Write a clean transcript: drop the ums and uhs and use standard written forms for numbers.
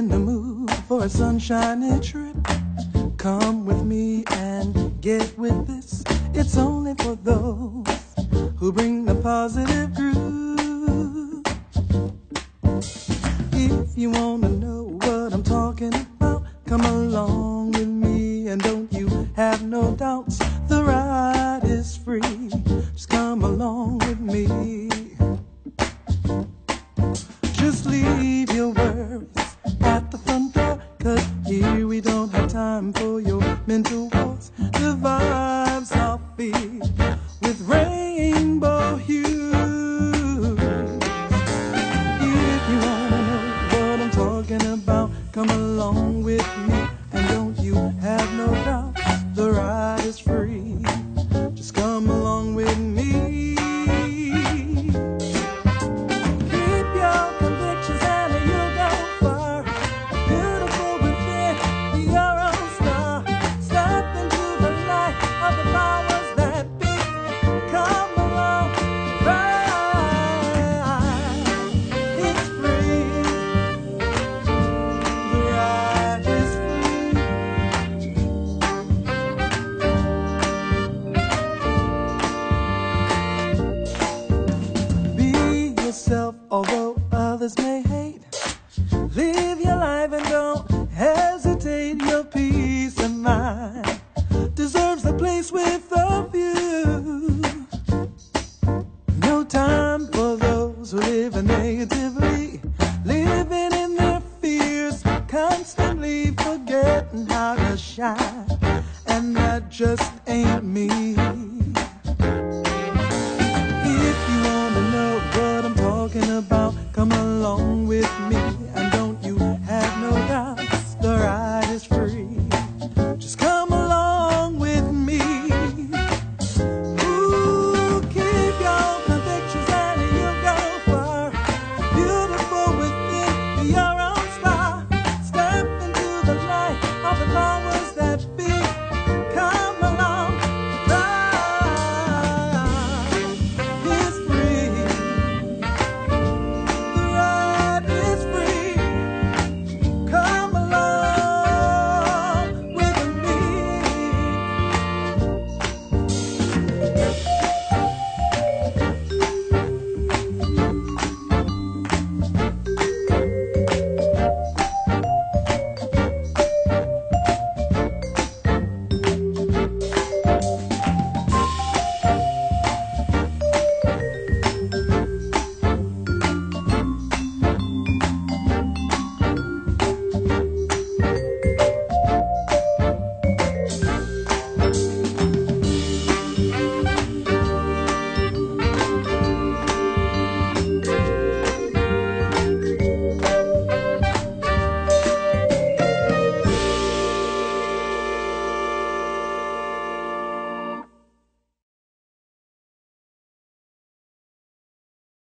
in the mood for a sunshiny trip, come with me and get with this. It's only for those who bring the positive groove. If you want to know what I'm talking about, come along with me and don't you have no doubts. The ride is free, just come along with me. Just leave your worries at the front door, 'cause here we don't have time for your mental wars. The vibes are filled with rainbow hues. If you wanna know what I'm talking about, come along with me and don't you have no doubt. The ride is free, just come along with me. Keep your convictions and you'll go far. Beautiful within, be your own star. Step into the light of the powers that be. Come along, ride. It's free. The ride is free. Be yourself, although others may hate. Live your life and don't hesitate. Your peace of mind deserves a place with a view. No time for those who live negatively, living in their fears, constantly forgetting how to shine. And that just ain't me.